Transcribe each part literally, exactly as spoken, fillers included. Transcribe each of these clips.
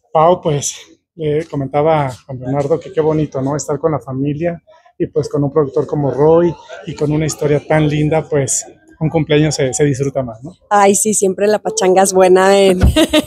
Pau, pues le comentaba a Juan Bernardo que qué bonito, ¿no? Estar con la familia y pues con un productor como Roy y con una historia tan linda, pues un cumpleaños se, se disfruta más, ¿no? Ay, sí, siempre la pachanga es buena en,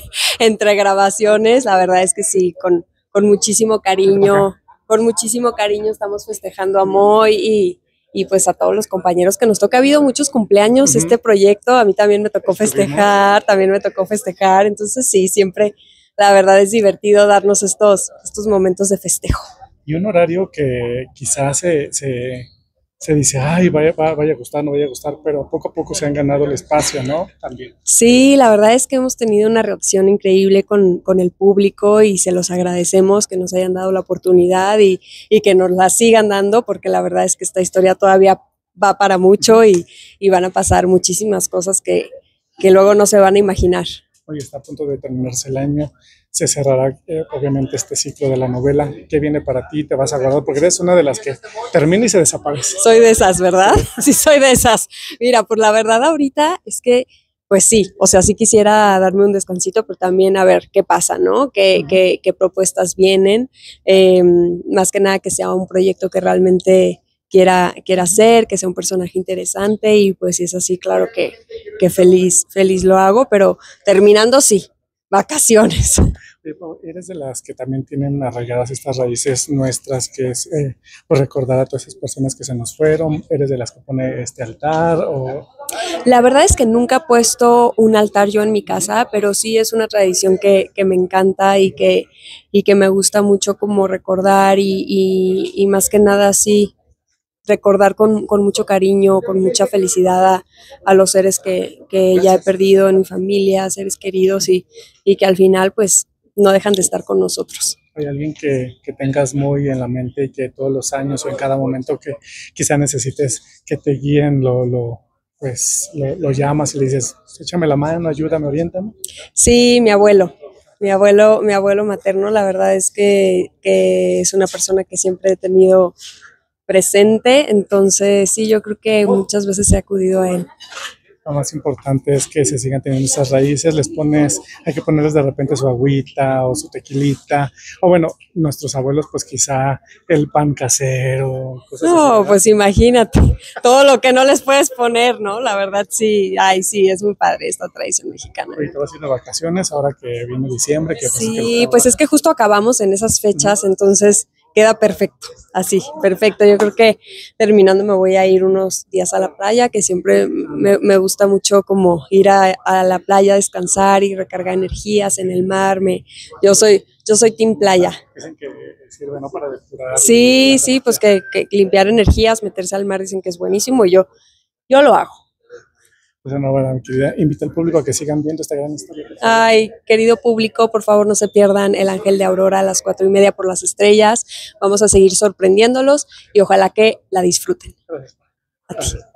entre grabaciones, la verdad es que sí, con, con muchísimo cariño, con muchísimo cariño estamos festejando a Moy y, y pues a todos los compañeros que nos toca. Ha habido muchos cumpleaños este proyecto, a mí también me tocó festejar, también me tocó festejar, entonces sí, siempre la verdad es divertido darnos estos, estos momentos de festejo. Y un horario que quizás se, se, se dice, ay, vaya, va- vaya a gustar, no vaya a gustar, pero poco a poco se han ganado el espacio, ¿no? También. Sí, la verdad es que hemos tenido una reacción increíble con, con el público y se los agradecemos que nos hayan dado la oportunidad y, y que nos la sigan dando, porque la verdad es que esta historia todavía va para mucho y, y van a pasar muchísimas cosas que, que luego no se van a imaginar. Hoy está a punto de terminarse el año, se cerrará eh, obviamente este ciclo de la novela. ¿Qué viene para ti? ¿Te vas a guardar? Porque eres una de las que termina y se desaparece. Soy de esas, ¿verdad? Sí, soy de esas. Mira, pues la verdad ahorita es que, pues sí, o sea, sí quisiera darme un descansito, pero también a ver qué pasa, ¿no? ¿Qué, Ujú. qué, qué propuestas vienen? Eh, más que nada que sea un proyecto que realmente quiera, quiera hacer, que sea un personaje interesante y pues si es así, claro que, que feliz, feliz lo hago, pero terminando sí, vacaciones. Oye, Pau, ¿eres de las que también tienen arraigadas estas raíces nuestras, que es eh, pues recordar a todas esas personas que se nos fueron? ¿Eres de las que pone este altar? O... La verdad es que nunca he puesto un altar yo en mi casa, pero sí es una tradición que, que me encanta y que, y que me gusta mucho como recordar y, y, y más que nada sí recordar con, con mucho cariño, con mucha felicidad a, a los seres que, que ya he perdido en mi familia, seres queridos y, y que al final pues no dejan de estar con nosotros. ¿Hay alguien que, que tengas muy en la mente y que todos los años o en cada momento que quizá necesites que te guíen, lo, lo, pues, lo, lo llamas y le dices, échame la mano, ayúdame, oriéntame? Sí, mi abuelo. Mi abuelo, mi abuelo materno, la verdad es que, que es una persona que siempre he tenido presente, entonces sí, yo creo que muchas veces he acudido a él. Lo más importante es que se sigan teniendo esas raíces, les pones, hay que ponerles de repente su agüita o su tequilita, o bueno, nuestros abuelos pues quizá el pan casero, cosas así, No, ¿verdad? pues imagínate, todo lo que no les puedes poner, ¿no? La verdad sí, ay, sí, es muy padre esta tradición mexicana. Ahorita vas a ir de vacaciones, ahora que viene diciembre, que pues que Sí, pues es que justo acabamos en esas fechas, entonces queda perfecto, así, perfecto. Yo creo que terminando me voy a ir unos días a la playa, que siempre me, me gusta mucho como ir a, a la playa, descansar y recargar energías en el mar. Me, yo soy, yo soy team playa. dicen que sirve, ¿no? Para depurar Sí, las sí, pues energías. que, que limpiar energías, meterse al mar dicen que es buenísimo y yo, yo lo hago. Pues enhorabuena, mi querida. Invita al público a que sigan viendo esta gran historia, por favor. Ay, querido público, por favor no se pierdan El Ángel de Aurora a las cuatro y media por las estrellas. Vamos a seguir sorprendiéndolos y ojalá que la disfruten. Gracias. A ti.